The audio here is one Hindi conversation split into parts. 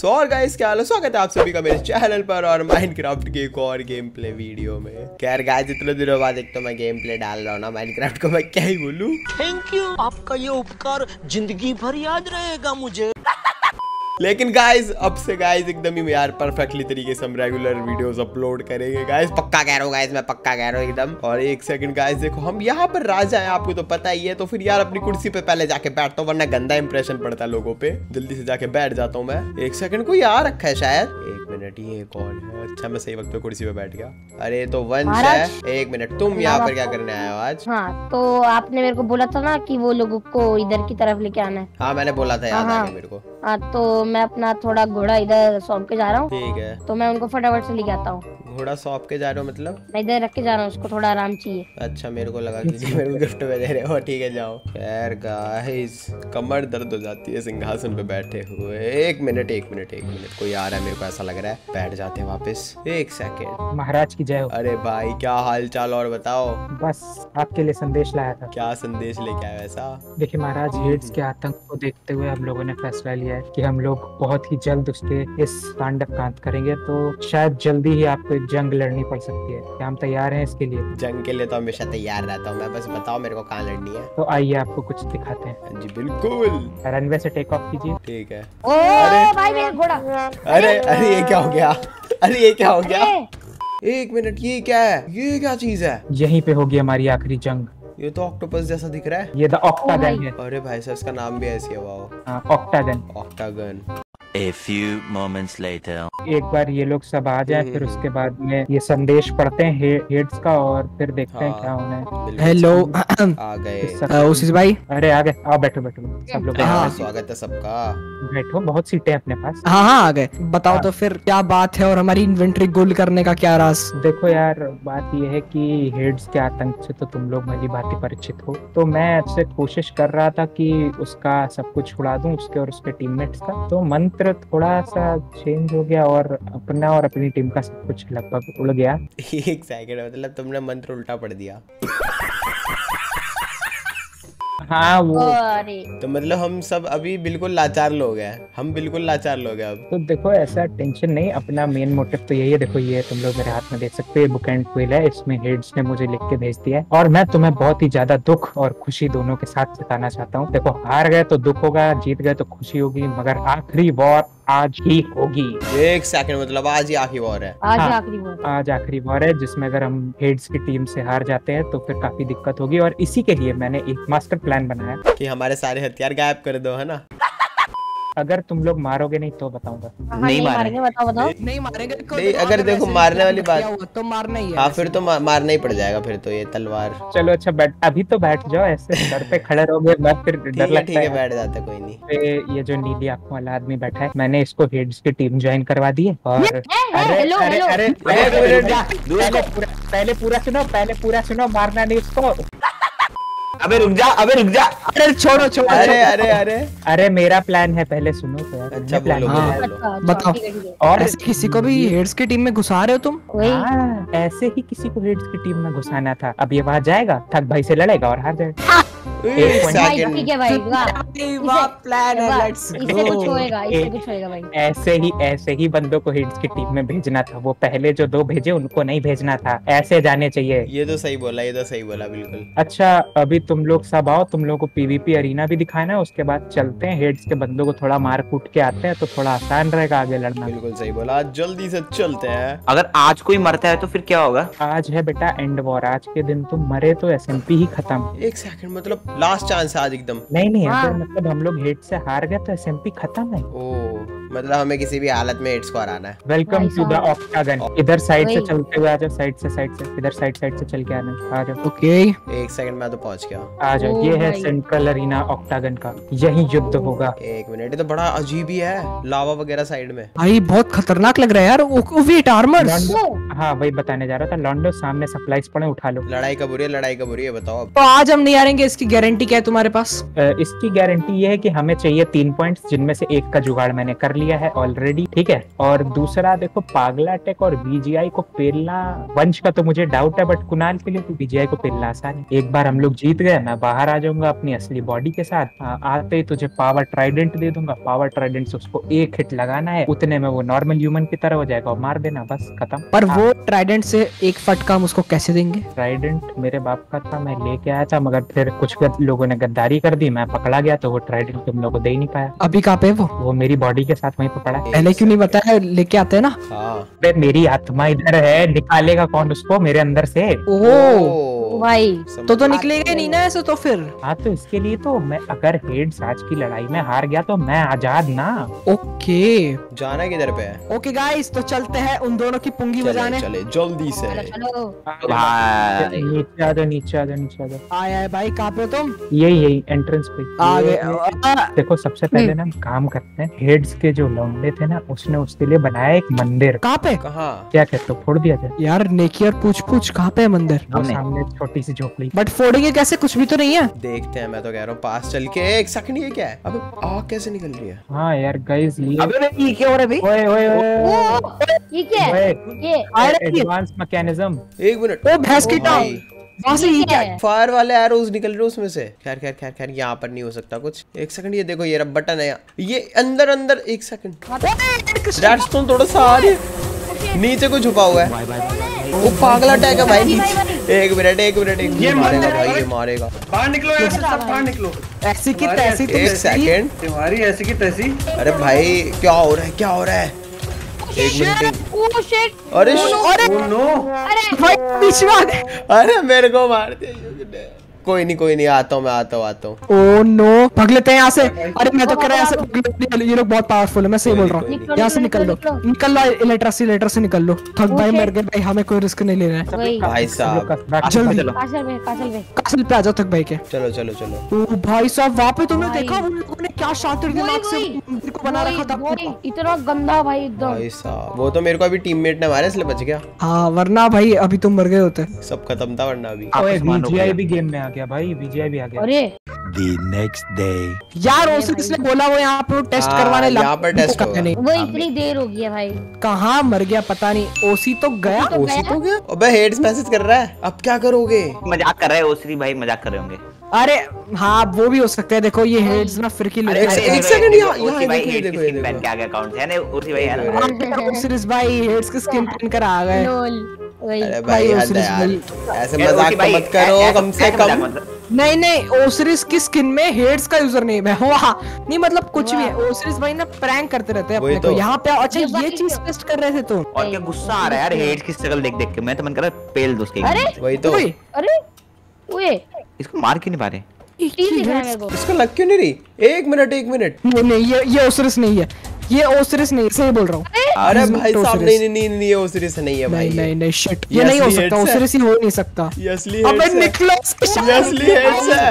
सो और गाइस क्या हाल है, स्वागत है आप सभी का मेरे चैनल पर और माइनक्राफ्ट के एक और गेम प्ले वीडियो में। खैर गाइस इतने दिनों बाद एक तो मैं गेम प्ले डाल रहा हूँ ना माइनक्राफ्ट को, मैं क्या ही बोलूं। थैंक यू, आपका ये उपकार जिंदगी भर याद रहेगा मुझे। लेकिन गाइस अब से गाइस एकदम ही यार परफेक्टली तरीके से हम रेगुलर वीडियोस अपलोड करेंगे गाइस, पक्का कह रहा हूँ गाइस, मैं पक्का कह रहा हूँ एकदम। और एक सेकंड गाइस देखो, हम यहाँ पर राजा हैं, आपको तो पता ही है, तो फिर यार अपनी कुर्सी पे पहले जाके बैठता हूँ वरना गंदा इंप्रेशन पड़ता है लोगों पे। जल्दी से जाके बैठ जाता हूँ मैं। एक सेकंड को यहाँ रखा है शायद, एक मिनट, ये कौन है? अच्छा मैं सही वक्त पे कुर्सी पे बैठ गया। अरे तो वंश है। एक मिनट, तुम यहाँ पर क्या करने आए हो आज? हाँ तो आपने मेरे को बोला था ना कि वो लोगों को इधर की तरफ लेके आना है। हाँ मैंने बोला था, याद आ गया मेरे को। हाँ तो मैं अपना थोड़ा घोड़ा इधर सौंप के जा रहा हूँ। ठीक है, तो मैं उनको फटाफट से लेके आता हूँ। घोड़ा सौंप के जा रहे हो मतलब? मैं इधर रख के जा रहा हूँ, उसको थोड़ा आराम चाहिए। अच्छा मेरे को लगा कि मेरे को गिफ्ट में दे रहे हो। ठीक है जाओ। खैर गाइस कमर दर्द हो जाती है सिंहासन पे बैठे हुए। एक मिनट कोई आ रहा है, मेरे को ऐसा लग रहा है। बैठ जाते हैं वापस। एक सेकंड। महाराज की जय हो। अरे भाई क्या हाल चाल, और बताओ। बस आपके लिए संदेश लाया था। क्या संदेश लेके आए वैसा? देखिए महाराज, हेड्स के आतंक को देखते हुए हम लोगों ने फैसला लिया है कि हम लोग बहुत ही जल्द उसके इस तांडव का अंत करेंगे। तो शायद जल्दी ही आपको एक जंग लड़नी पड़ सकती है। क्या हम तैयार हैं इसके लिए? जंग के लिए तो हमेशा तैयार रहता हूँ मैं, बस बताओ मेरे को कहाँ लड़नी है। तो आइए आपको कुछ दिखाते हैं। जी बिल्कुल। रनवे से टेक ऑफ कीजिए। ठीक है। अरे भाई मेरा घोड़ा। अरे ये क्या हो गया? अरे ये क्या हो गया? एक मिनट, ये क्या है? ये क्या चीज है? यहीं पे होगी हमारी आखिरी जंग। ये तो ऑक्टोपस जैसा दिख रहा है। ये द ऑक्टागन है। अरे भाई साहब इसका नाम भी ऐसे हुआ हो। Octagon. Octagon. A few moments later. एक बार ये लोग सब आ जाए, फिर उसके बाद में ये संदेश पढ़ते हैं हेड्स का और फिर देखते हैं क्या होना है। हेलो आ गए ओसिस भाई। अरे आ गए, आओ बैठो बैठो सब लोग। हाँ। स्वागत है सबका। बैठो, बहुत सीटें अपने पास। हाँ आ गए। बताओ तो फिर क्या बात है और हमारी इन्वेंटरी गोल करने का क्या राज? देखो यार, बात ये है कि हेड्स के आतंक से तो तुम लोग भली भांति परिचित हो, तो मैं आपसे कोशिश कर रहा था कि उसका सब कुछ उड़ा दूं, उसके और उसके टीममेट्स का। तो मंत्र थोड़ा सा चेंज हो गया और अपना और अपनी टीम का सब कुछ लगभग उड़ गया। एक सेकंड, मतलब तुमने मंत्र उल्टा पढ़ दिया? हाँ वो तो मतलब हम सब अभी बिल्कुल लाचार लोग हैं, हम बिल्कुल लाचार लोग हैं अब। तो देखो ऐसा टेंशन नहीं, अपना मेन मोटिव तो यही है। देखो ये तुम लोग मेरे हाथ में देख सकते हो, बुक एंड क्विल है, इसमें हेड्स ने मुझे लिख के भेज दिया है और मैं तुम्हें बहुत ही ज्यादा दुख और खुशी दोनों के साथ जताना चाहता हूँ। देखो हार गए तो दुख होगा, जीत गए तो खुशी होगी, मगर आखिरी वॉर आज ही होगी। एक सेकंड, मतलब आज ही आखिरी वॉर है? आज हाँ, आखिरी वॉर। आज आखिरी वॉर है, जिसमें अगर हम हेड्स की टीम से हार जाते हैं तो फिर काफी दिक्कत होगी। और इसी के लिए मैंने एक मास्टर प्लान बनाया कि हमारे सारे हथियार गायब कर दो, है ना? अगर तुम लोग मारोगे नहीं तो बताऊंगा। नहीं मारेंगे, बताओ। नहीं मारेंगे। नहीं, अगर देखो मारने वाली बात तो मारना ही है। हाँ फिर तो मारना ही पड़ जाएगा फिर तो, ये तलवार। चलो अच्छा अभी तो बैठ जाओ, ऐसे सर पे खड़े रहोगे मत, फिर डर लगता ठीक है बैठ जाते, कोई नहीं। ये जो नीली आंखों वाला आदमी बैठा है, मैंने इसको हेड्स की टीम ज्वाइन करवा दी है। और हेलो हेलो, पहले पूरा सुनो, मारना नहीं इसको। अबे रुक जा। अरे छोड़ो। अरे मेरा प्लान है, पहले सुनो तो यार। अच्छा प्लान बोलो। बताओ। और ऐसे किसी को भी हेड्स की टीम में घुसा रहे हो तुम? हाँ, ऐसे ही किसी को हेड्स की टीम में घुसाना था। अब ये वहां जाएगा, थक भाई से लड़ेगा और हार जाएगा। ठीक है भाई, वाह प्लान है, लेट्स इससे कुछ होएगा भाई। ऐसे ही बंदों को हेड्स की टीम में भेजना था। वो पहले जो 2 भेजे उनको नहीं भेजना था, ऐसे जाने चाहिए। ये तो सही बोला बिल्कुल। अच्छा अभी तुम लोग सब आओ, तुम लोग को पीवीपी अरीना भी दिखाना है, उसके बाद चलते हैं हेड्स के बंदों को थोड़ा मार कूट के आते हैं, तो थोड़ा आसान रहेगा आगे लड़ना। बिल्कुल सही बोला, जल्दी से चलते हैं। अगर आज कोई मरता है तो फिर क्या होगा? आज है बेटा एंड वॉर, आज के दिन तुम मरे तो एसएमपी ही खत्म। एक सेकंड, मतलब लास्ट चांस है आज एकदम? नहीं अगर मतलब हम लोग हेड से हार गए तो एसएमपी खत्म है। ओ मतलब हमें किसी भी हालत में हेड्स को हराना है। Welcome to the octagon. इधर साइड से चलते हुए आ जाओ, साइड से इधर साइड से चल के आना। आ जाओ। ओके एक सेकंड में तो पहुंच गया। आ जाओ, ये है सेंट्रल अरीना ऑक्टागन का, यही युद्ध होगा। एक मिनट, ये तो बड़ा अजीब ही है, लावा वगैरह साइड में। भाई बहुत खतरनाक लग रहा है यार। Wait armours. हाँ वही बताने जा रहा था, लॉन्डो सामने सप्लाईज पड़े, उठा लो। लड़ाई कब हो रही है बताओ अब। तो आज हम नहीं हारेंगे, इसकी गारंटी क्या है तुम्हारे पास? इसकी गारंटी ये है कि हमें चाहिए 3 पॉइंट्स, जिनमें से एक का जुगाड़ मैंने कर लिया है ऑलरेडी, ठीक है। और दूसरा देखो, पागला टेक और बीजीआई को पेलना, वंश का तो मुझे डाउट है, बट कुणाल के लिए तो बीजीआई को पेलना आसान है। एक बार हम लोग जीत गए, मैं बाहर आ जाऊंगा अपनी असली बॉडी के साथ। आते ही तुझे पावर ट्राइडेंट दे दूंगा। पावर ट्राइडेंट से उसको एक हिट लगाना है, उतने में वो नॉर्मल ह्यूमन की तरह हो जाएगा और मार देना, बस खत्म। पर वो ट्राइडेंट से एक फटका हम उसको कैसे देंगे? ट्राइडेंट मेरे बाप का था, मैं लेके आया था, मगर फिर कुछ लोगों ने गद्दारी कर दी, मैं पकड़ा गया, तो वो ट्राइडेंट तुम लोगों को दे ही नहीं पाया। अभी कहाँ पे वो मेरी बॉडी के साथ वहीं पकड़ा है। पहले क्यों नहीं बताया? लेके आते हैं ना। हाँ मेरी आत्मा इधर है, निकालेगा कौन उसको मेरे अंदर से? ओह भाई तो निकलेगा ही नहीं ना ऐसे तो फिर। हाँ, तो इसके लिए तो मैं, अगर हेड्स आज की लड़ाई में हार गया तो मैं आजाद ना। ओके जाना किधर पे है? ओके गाइस, तो चलते हैं उन दोनों की पुंगी बजाने। चले जल्दी से। चलो भाई नीचे आ जाओ, नीचे आ जाओ, नीचे आ जाओ। आया है भाई, कहाँ पे हो तुम? यही एंट्रेंस पे आ गए। देखो, सबसे पहले ना हम काम करते हैं, हेड्स के जो लौंडे थे ना, उसने उसके लिए बनाया एक मंदिर। कहाँ पे? कहाँ? क्या कहते हो, फोड़ दिया जाए? यार नेकी और पूछ कहाँ पे है मंदिर? वो सामने छोटी सी झोपड़ी। बट फोड़ेंगे कैसे? कुछ भी तो नहीं है। देखते हैं, मैं तो कह रहा हूँ पास चल के। एक सेकंड, ये क्या है? अबे आग कैसे निकल रही है? हाँ यार गाइस, ये अबे नहीं, क्या हो रहा है भाई? ओए ओए ओए ये क्या है? ये एडवांस मैकेनिज्म। एक मिनट। ओ भैंस की टांग, वहाँ से ये क्या है? फायर वाले एरोज निकल रहे उसमें से। खैर खैर खैर खैर, यहाँ पर नहीं हो सकता कुछ। एक सेकंड, ये देखो, ये रहा बटन है, ये अंदर अंदर। एक सेकंड, रेडस्टोन थोड़ा सा आगे नीचे को छुपा हुआ है। वो पागला टैग है भाई नीचे। एक मिनट ये मारेगा भाई, ये मारेगा। बाहर निकलो यार, सब बाहर निकलो। ऐसी की तैसी तुम एक सेकंड, तुम्हारी ऐसी की तैसी। अरे भाई क्या हो रहा है, क्या हो रहा है? एक मिनट। Oh shit. अरे ओ नो, अरे भाई बीच में आ गए। अरे मेरे को मार दिया। कोई नहीं, आता हूँ मैं। ओ नो, भाग लेते हैं यहाँ से। अरे मैं तो कह रहा हूँ ये लोग बहुत पावरफुल है, मैं सही बोल रहा हूँ। यहाँ से निकल लो, इलेक्ट्रा से निकल लो। थक भाई मर गए भाई, हमें कोई रिस्क नहीं लेना है। वही भाई साहब जल्दी कासल पे आ जाओ थक भाई के। चलो। ओ भाई साहब, वहाँ पे तुमने देखा उन लोगों ने क्या शातिर दिमाग से मंदिर को बना रखा था। इतना गंदा भाई एकदम। भाई साहब, वो तो मेरे को अभी टीममेट ने मारा, इसलिए बच गया। हाँ वरना भाई अभी तुम मर गए होते। सब खत्म था वरना अभी। ओए बीजीआई भी गेम में आ गया भाई, बीजीआई भी आ गया। अरे यार उसने बोला वो यहाँ पे टेस्ट करवाने लगा। यहाँ पर टेस्ट होगा। वो इतनी देर हो गई है भाई। कहाँ मर गया पता नहीं। ओसी तो गया। ओसी तो गया। अबे हेड्स मैसेज कर रहा है, अब क्या करोगे? मजाक कर रहे हैं ओसरी भाई, मजाक कर रहे होंगे। अरे हाँ वो भी हो सकता है। देखो ये हेड्स ना फिर की एक सेकंड, यहाँ ओसी भाई देखो, हेड देखो, की स्किन देखो। पहन के आ गया अकाउंट है ना ओसी भाई, है ना? सीरीज भाई हेड्स की स्किन पहन कर आ गए। वही अरे भाई भाई, हद है ओसिरिस यार, भाई। ऐसे मजाक तो मत करो कम से कम। नहीं ओसिरिस की स्किन में हेड्स का यूजर नेम है। वाह नहीं मतलब कुछ भी है। ओसिरिस भाई ना प्रैंक करते रहते हैं अपने को यहाँ पे। अच्छा ये चीज टेस्ट कर रहे थे तुम। और क्या गुस्सा आ रहा है यार हेड की शक्ल देख के। मैं तो मन कर रहा है पेल दो उसके। अरे वही तो। अरे ओए इसको मार क्यों नहीं पा रहे? तीर दिख रहा है मेरे को। इसको लग क्यों नहीं रही? एक मिनट। नहीं ये ओसिरिस नहीं है, ये ओसिरिस नहीं, सही बोल रहा हूँ। अरे भाई साहब, नहीं, ये ओसिरिस नहीं है भाई। नहीं शिट, ये नहीं हो सकता। ओसिरिस ही हो नहीं सकता। ये असली अबे हेड्स है। निकलो, ये असली हेड्स है।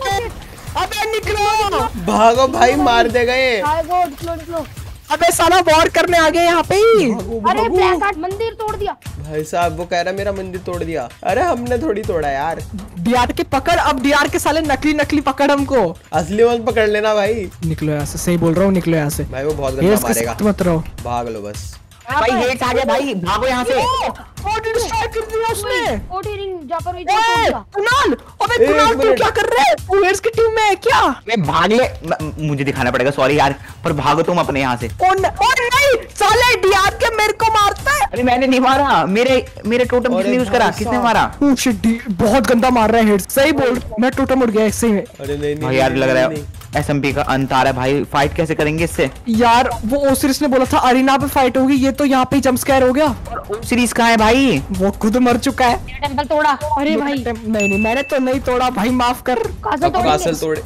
अबे निकलो। भागो भाई, मार देगा ये। निकलो। अबे साला वॉर करने आ गए यहाँ पे ही। अरे ब्लैक आर्ट मंदिर तोड़ दिया भाई साहब। वो कह रहा मेरा मंदिर तोड़ दिया। अरे हमने थोड़ी तोड़ा यार। डीआर के पकड़, अब डीआर के साले नकली पकड़ हमको। असली मत पकड़ लेना भाई। निकलो यहाँ से, सही बोल रहा हूँ, निकलो यहाँ से। भाई वो बहुत गंदा मारेगा, मत रहो भाग लो बस। भाई हेड आ गया भाई, भागो यहाँ से। स्ट्राइक कर दिया उसने। ओटी रिंग जाकर कुणाल, अबे एक कुणाल तू मिनट। क्या कर रहे है? तू हेड्स की टीम में है क्या? मैं भाग ले, मुझे दिखाना पड़ेगा, सॉरी यार, पर भागो तुम अपने यहाँ से। ओ नहीं साले डीआर के मेरे को मारता है। अरे मैंने नहीं मारा, मेरे टोटम किसने यूज करा? किसने मारा? ओ शिट, बहुत गंदा मार रहा है हेड्स। सही बोल, मैं टोटम उड़ गया इससे में। अरे नहीं भाई यार लग रहा है एसएमपी का अंत आ रहा है भाई। फाइट कैसे करेंगे इससे? यार वो ओसिरिस ने बोला था अरीना पे फाइट होगी, ये तो यहाँ पे जंप स्कैर हो गया। सीरीज कहाँ है भाई? वो खुद मर चुका है। टेंपल तोड़ा। अरे भाई नहीं मैंने तो नहीं तोड़ा भाई, माफ कर। कासल कासल तोड़े।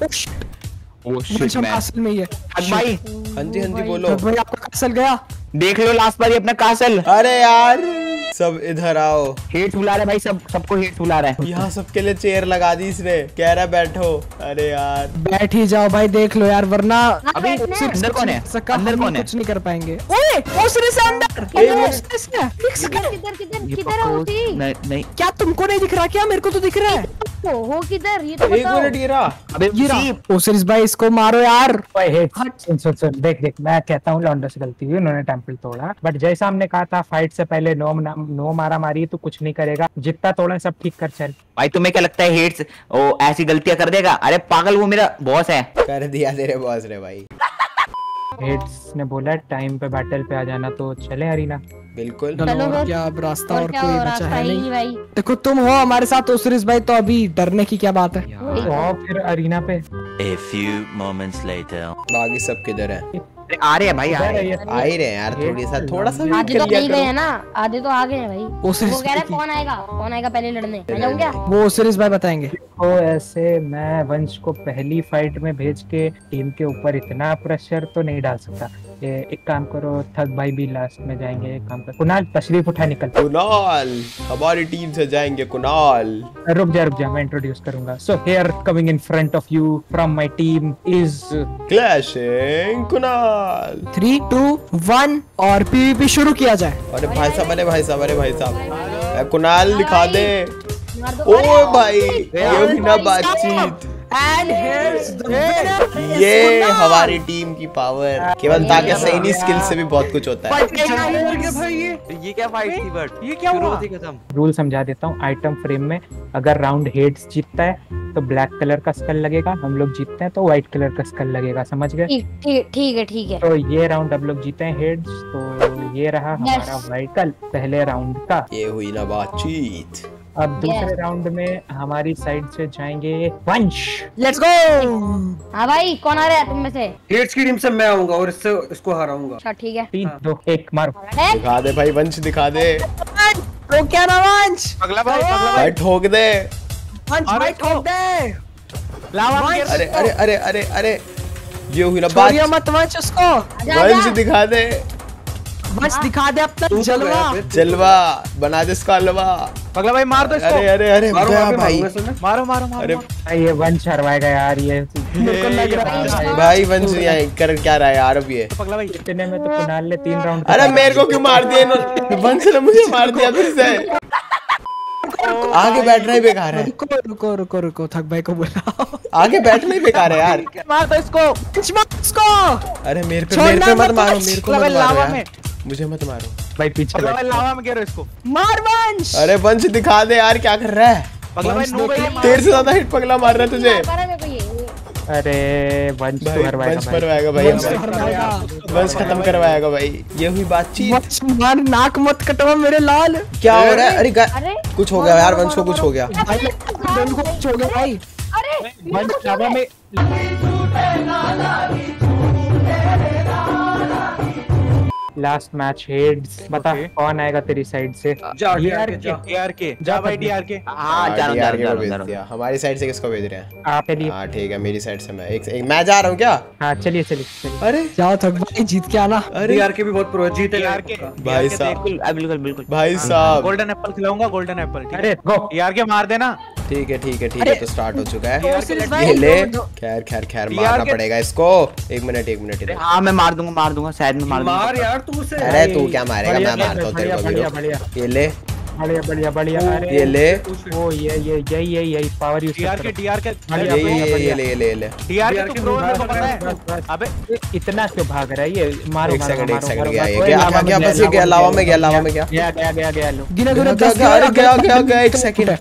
कासल में ही है भाई। हाँ जी बोलो। भाई आपका कासल गया। देख लो लास्ट बार अपना कासल। अरे यार सब इधर आओ। हेट बुला रहा है भाई, सबको हेट बुला रहा है। यहाँ सबके लिए चेयर लगा दी इसने, कह रहा है बैठो। अरे यार बैठ ही जाओ भाई, देख लो यार, वरना अभी अंदर कौन है? अंदर कौन है? कुछ नहीं कर पाएंगे। ओसिरिस है अंदर। ओसिरिस है। किधर है ओसी? नहीं क्या तुमको नहीं दिख रहा क्या? मेरे को तो दिख रहा है। हो किधर? ये तो एक बताओ। मिनट, ये रहा। अबे ये रहा। ओसिरिस भाई इसको मारो यार। ओए हेड्स, सुन देख मैं कहता हूँ लॉन्डो से गलती हुई, उन्होंने टेंपल तोड़ा, बट जैसा हमने कहा था फाइट से पहले नो मारा मारी तो कुछ नहीं करेगा, जितना तोड़ा सब ठीक कर चल। भाई तुम्हें क्या लगता है हेड्स ओ ऐसी गलतियां कर देगा? अरे पागल, वो मेरा बॉस है। कर दिया तेरे बॉस ने भाई। हेड्स ने बोला टाइम पे बैटल पे आ जाना, तो चले अरीना। बिल्कुल। चलो और फिर। क्या अब रास्ता और क्या कोई हो, बचा रास्ता है ही नहीं। भाई। देखो तुम हो हमारे साथ ओसिरिस भाई, तो अभी डरने की क्या बात है। तो आओ फिर अरीना पे। A few moments later. बाकी सब किधर है? अरे आ रहे हैं भाई, आ रहे हैं। आ ही रहे हैं यार, थोड़ा सा आधे तो नहीं गए हैं ना, आधे तो आ गए हैं भाई। ओसिरिस वो कह रहा है कौन आएगा पहले लड़ने, मैं जाऊँ क्या? वो ओसिरिस भाई बताएंगे। तो ऐसे मैं वंश को पहली फाइट में भेज के टीम के ऊपर इतना प्रेशर तो नहीं डाल सकता। एक काम करो, थक भाई भी लास्ट में जाएंगे। एक काम कर कुणाल, तशरीफ उठा निकल। कुणाल हमारी टीम से जाएंगे। कुणाल रुक जा मैं इंट्रोड्यूस करूंगा। So here coming in front of you from my team is clashing Kunal. 3, 2, 1 और पीवीपी शुरू किया जाए। अरे भाई साहब, अरे भाई साहब, अरे भाई साहब, कुणाल दिखा दे। मार दो। ओए भाई, ये भी ना बातचीत। And here's the winner. ये हमारी टीम की पावर। केवल ताकि सही स्किल से भी बहुत कुछ होता है। भाई ये क्या फाइट थी? बट ये क्या हुआ? रूल समझा देता हूँ। आइटम फ्रेम में अगर राउंड हेड्स जीतता है तो ब्लैक कलर का स्कल लगेगा, हम लोग जीतते हैं तो व्हाइट कलर का स्कल लगेगा, समझ गए? ठीक है। तो ये राउंड अब लोग जीते हैं हेड्स, तो ये रहा हमारा व्हाइट कल पहले राउंड का। ये हुई ना बातचीत। अब दूसरे राउंड में हमारी साइड से जाएंगे वंश। Let's go. हाँ भाई, कौन आ रहा है तुम में से? हेड्स की टीम से मैं आऊंगा और इसको हराऊंगा। अच्छा ठीक है। 3, 2, 1 मारो। दिखा दे भाई, वंश दिखा दे तो क्या ना वंश? भाई, ठोक दे। वंश भाई ठोक दे। वंश अरे अरे अरे अरे अरे, ये हुई ना छोड़िए बात। मत वंश उसको। वंश दिखा दे, वंश दिखा दे अपना जलवा। जलवा बना दे इसका हलवा। पगला भाई मार दो इसको। अरे अरे अरे मारो गया भाई। मारो मारो अरे ये वंश हरवाएगा यार ये। मेरे को लग रहा है भाई, वंश यहाँ कर क्या रहा है यार अब ये? पगला भाई इतने में तो कुणाल ने 3 राउंड। अरे मेरे को क्यों मार दिया इन्होंने? वंश ने मुझे मार दिया फिर से। आगे बैठना ही बेकार है। रुको थक भाई को बुलाओ। आगे बैठना ही बेकार है यार। मार दो इसको। मार इसको। अरे मेरे पे छोड़ना मत मत मारो, वंश। मेरे को मत मारो लावा यार। में। मुझे मत मारो भाई पीछे पगला भाई बैठ। लावा में गिरो इसको। मार वंश। अरे वंश दिखा दे यार, क्या कर रहा है? पगला भाई नो भाई तेरे से ज्यादा हिट पगला मार रहा है तुझे। मार रहा है मेरे को ये। अरे वंश भाई तो हरवाएगा वंश भाई। मरवाएगा भाई वंश हमें। हरवाएगा। वंश खत्म करवाएगा भाई। ये हुई बातचीत। वंश मार, नाक मत कटवा मेरे लाल। क्या हो रहा है? अरे अरे कुछ हो गया यार, वंश को कुछ हो गया। भाई दोनों को कुछ हो गया भाई। अरे वंश लावा में। लास्ट मैच हेड्स, बता कौन आएगा तेरी साइड से? जा DRK। जा भाई DRK। हाँ DRK को भेज दिया। हमारी साइड से किसको भेज रहे हैं? आप लिए। हाँ ठीक है, मेरी साइड से मैं एक मैं जा रहा हूँ क्या? हाँ चलिए। अरे जाओ थक भाई, जीत के आना। अरे DRK भी बहुत प्रो है, जीतेगा। भाई साहब, बिल्कुल भाई साहब, गोल्डन एप्पल खिलाऊंगा, गोल्डन एप्पल। अरे गो। DRK मार देना। ठीक है तो स्टार्ट हो चुका है। ओसिरिस भाई, ये ले। दो- खैर मारना पड़ेगा इसको। एक मिनट इधर। हाँ मैं मार दूंगा शायद मैं मार मार दूंगा। यार तू उसे। अरे तू क्या मारेगा? मैं मारता हूँ तेरे को। बढ़िया वीरो। ये ले, बढ़िया। अरे ये ले, ओ यही पावर यूज DRK ये ले। DRK तो प्रो है, मेरे को पता है। अबे इतना क्यों भाग रहा है ये? मारो एक सेकंड मारो, गया। मारो, ये मारो, गया बस, ये गया लावा में गया। गया लो। गिने अरे गया। एक सेकंड।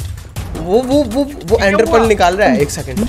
वो एंडरपल निकाल रहा है। एक सेकंड।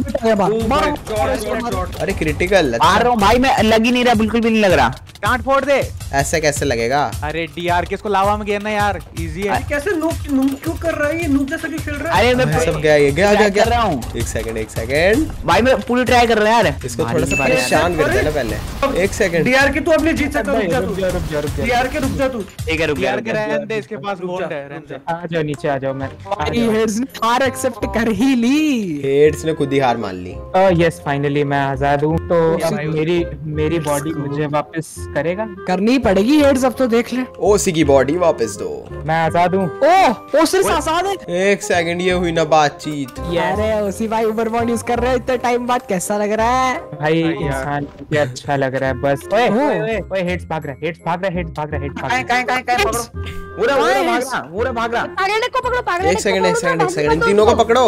अरे क्रिटिकल। मार रहा हूँ भाई मैं, लग ही नहीं रहा, बिल्कुल भी नहीं लग रहा। कांट फोड़ दे। ऐसे कैसे लगेगा? अरे DRK इसको लावा में गिरना यार, इजी है। कैसे नूब क्यों कर रहा है ये? नूब जैसा क्यों खेल रहा है? अरे मैं सब गया, ये गया कर रहा हूँ एक सेकंड भाई, मैं पूरी ट्राई कर रहा हूँ यार। इसको थोड़ा सा परेशान कर देना पहले। एक सेकंड। DRK तू अपने जीत सकता है, रुक जा। DRK रुक जा तू। ठीक है रुक जा। DRK रहने दे, इसके पास गोल्ड है, रहने दे। आ जाओ नीचे, आ जाओ। मैं हेड्स ने हार एक्सेप्ट कर ही ली। हेड्स ने खुद ही हार मान ली। यस फाइनली मैं आजाद हूँ। तो अब मेरी बॉडी मुझे वापस करेगा। करनी ही पड़ेगी हेड्स, अब तो देख ले। ओसी की बॉडी वापस दो। मैं आजाद हूँ। ओ सिर्फ आजाद है। एक सेकंड, ये हुई ना बातचीत। अरे ओसी भाई ओवर बॉन्ड यूज कर रहे हो इतने टाइम बाद, कैसा लग रहा है भाई? इंसान ये अच्छा लग रहा है बस। ओए ओए हेड्स भाग रहा है, हेड्स भाग रहा है, हेड्स भाग रहा है, हेड्स भाग रहा है। कहां पकड़ो, पूरा भाग रहा। पागल को पकड़ो, पागल एक सेकंड, एक सेकंड, एक सेकंड, इन तीनों को पकड़ो।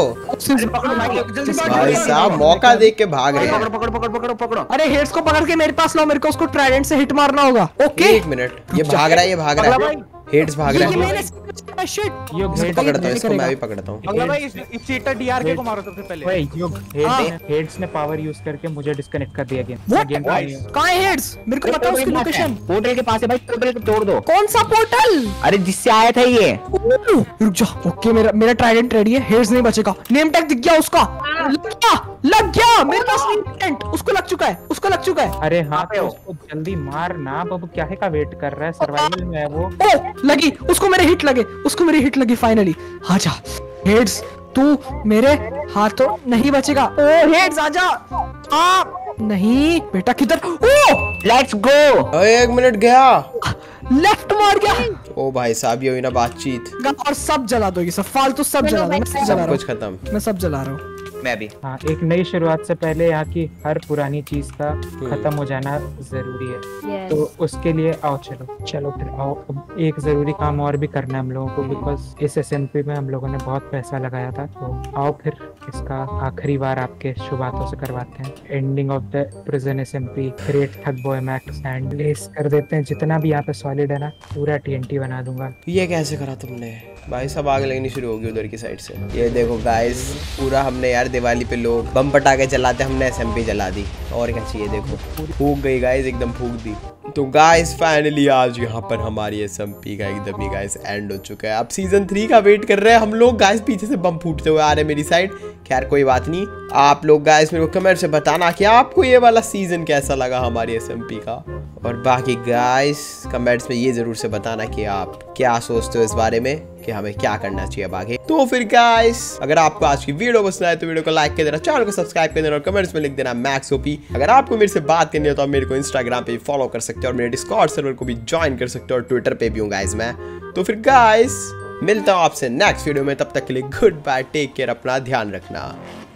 भाई साहब मौका देख के भाग रहे हैं। पकड़ो। अरे हेड्स को पकड़ के मेरे पास लाओ, मेरे को उसको ट्राइडेंट से हिट मारना होगा। ओके एक मिनट, ये भाग रहा है, ये भाग रहा है, हेड्स भाग रहा है। इसको पकड़ता हूँ, इसको मैं भी पकड़ता हूँ। अगला भाई इस चीटर डीआरके को मारो सबसे पहले। ओए युग, हेड्स ने पावर यूज करके मुझे डिस्कनेक्ट कर दिया गेम। कहाँ है हेड्स? मेरे को बताओ उसकी लोकेशन। पोर्टल के पास है भाई, पोर्टल को तोड़ दो। कौन सा पोर्टल? अरे जिससे आया था ये। रुक जा। ओके मेरा ट्राइडेंट रेडी है, हेड्स नहीं बचेगा। नेम टैग दिख गया उसका, लग गया मेरे पास ट्राइडेंट, उसको लग चुका है, उसको लग चुका है। अरे हाँ तो उसको जल्दी मार ना, अब क्या है का वेट कर रहा है, सर्वाइवल में है वो। ओ लगी, उसको मेरे हिट लगे, उसको मेरी हिट लगी फाइनली। आजा हेड्स, तू मेरे हाथों नहीं बचेगा। ओ हेड्स आजा। नहीं बेटा किधर? ओ लेट्स गो। एक मिनट गया, लेफ्ट मार गया। ओ भाई साहब ये हुई ना बातचीत। और सब जला दो, ये सब फालतू सब जला दो। सब कुछ खत्म, मैं सब जला रहा हूँ। मैं भी। हाँ, एक नई शुरुआत से पहले यहाँ की हर पुरानी चीज का खत्म हो जाना जरूरी है। तो उसके लिए आओ, चलो फिर आओ। अब एक जरूरी काम और भी करना है हम लोगों को, बिकॉज इस एसएमपी में हम लोगों ने बहुत पैसा लगाया था। तो आओ फिर इसका आखिरी बार आपके शुभ हाथों से करवाते हैं। Ending of the prison SMP, create thug boy max and less कर देते हैं। जितना भी यहाँ पे सॉलिड है ना, पूरा TNT बना दूंगा। ये कैसे करा तुमने भाई? सब आग लगनी शुरू होगी उधर की साइड से। ये देखो गाइस, पूरा हमने यार दिवाली पे लोग बम पटाखे जलाते, हमने एसएमपी जला दी। और क्या चाहिए? देखो फूक गई गाइस, एकदम फूक दी। तो गाइस फाइनली आज यहाँ पर हमारी एसएमपी का एकदम ही गाइस एंड हो चुका है। अब सीजन 3 का वेट कर रहे हैं हम लोग। गाइस पीछे से बम फूटते हुए आ रहे हैं मेरी साइड। खैर कोई बात नहीं, आप लोग गाइस मेरे को कमेंट से बताना कि आपको ये वाला सीजन कैसा लगा हमारी एसएमपी का। और बाकी गाइस कमेंट्स में ये जरूर से बताना कि आप क्या सोचते हो इस बारे में कि हमें क्या करना चाहिए अब आगे। तो फिर गाइस अगर आपको आज की वीडियो पसंद आए तो वीडियो को लाइक कर देना, चैनल को सब्सक्राइब कर देना और कमेंट्स में लिख देना मैक्स ओपी। अगर आपको मेरे से बात करनी हो तो आप मेरे को इंस्टाग्राम पे भी फॉलो कर सकते हो और मेरे डिस्कॉर्ड सर्वर को भी ज्वाइन कर सकते हो और ट्विटर पे भी हूँ गाइस मैं। तो फिर गाइस मिलता हूँ आपसे नेक्स्ट वीडियो में, तब तक के लिए गुड बाय, टेक केयर, अपना ध्यान रखना।